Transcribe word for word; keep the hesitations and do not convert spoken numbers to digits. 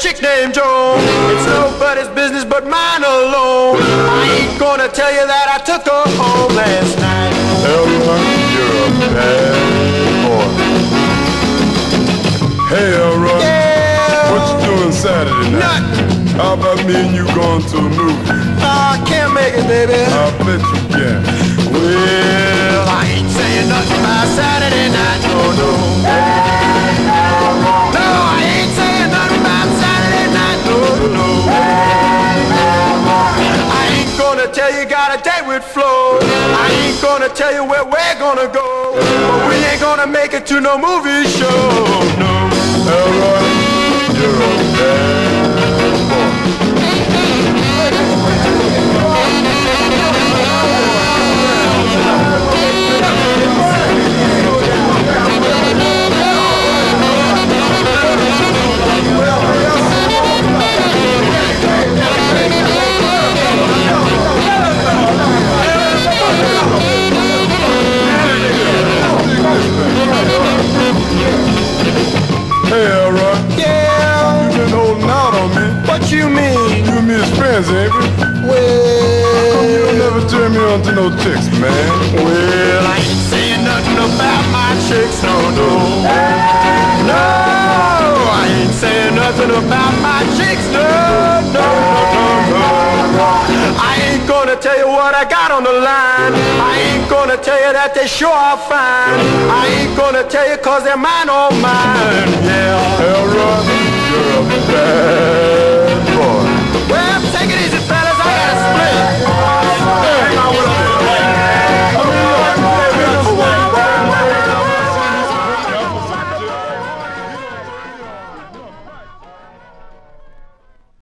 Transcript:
chick named Joan. It's nobody's business but mine alone. I ain't gonna tell you that I took her home last night. Elroy, you're a bad boy. Hey, Elroy. Yeah. What you doing Saturday night? Nothing. How about me and you going to a movie? I can't make it, baby. I bet you can. Well, I ain't saying nothing about Saturday night, no, no. No, I ain't saying nothing about Saturday night, no, no. I ain't gonna tell you got a date with Flo. I ain't gonna tell you where we're gonna go. But we ain't gonna make it to no movie show, no. Elroy, you're a bad boy. Hey, Elroy. Yeah. You been holding out on me. What you mean? You and me as friends, ain't we? Well, You never turn me on to no chicks, man. well, I ain't saying nothing about my chicks, no, no. No, I ain't saying nothing about my chicks, no, no, no, no, no. I ain't gonna tell you what I got on the line. I ain't gonna tell you that they sure are fine. I ain't gonna tell you cause they're mine, oh mine, yeah. Elroy, you're a bad